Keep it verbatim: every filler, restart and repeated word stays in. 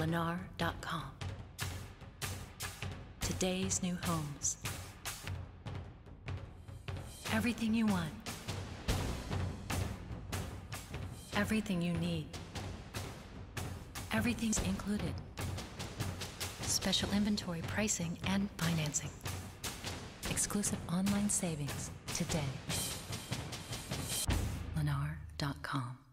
Lennar dot com. Today's new homes. Everything you want. Everything you need. Everything's included. Special inventory pricing and financing. Exclusive online savings today. Lennar dot com.